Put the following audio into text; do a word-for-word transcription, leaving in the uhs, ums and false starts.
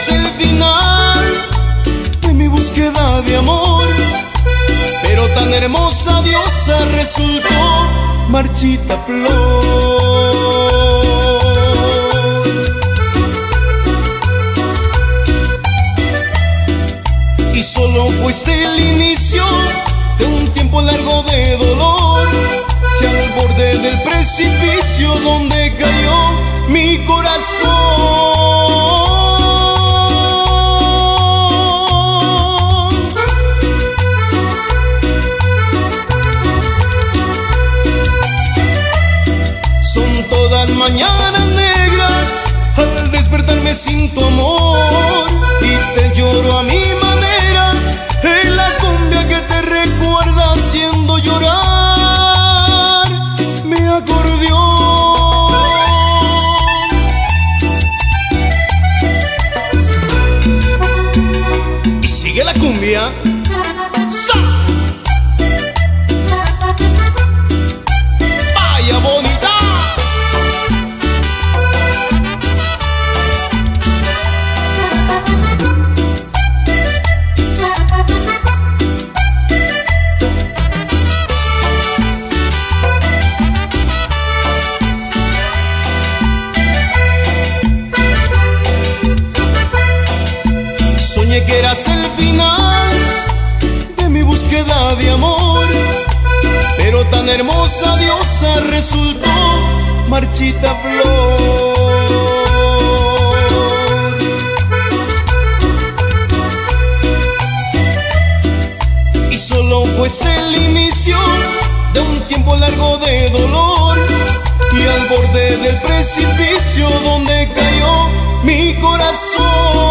eras el final de mi búsqueda de amor, pero tan hermosa diosa resultó marchita flor. Y solo fuiste el inicio de un tiempo largo de dolor, ya al borde del precipicio donde cayó mi corazón. Son todas mañanas negras, al despertarme sin tu amor, y te lloro a mi manera, en la cumbia que te recuerda haciendo llorar mi acordeón. Y sigue la cumbia. ¡Sa! ¡Vaya bonita! Soñé que eras el final de mi búsqueda de amor, pero tan hermosa diosa resultó marchita flor. Y solo fuiste el inicio de un tiempo largo de dolor, y al borde del precipicio donde cayó mi corazón.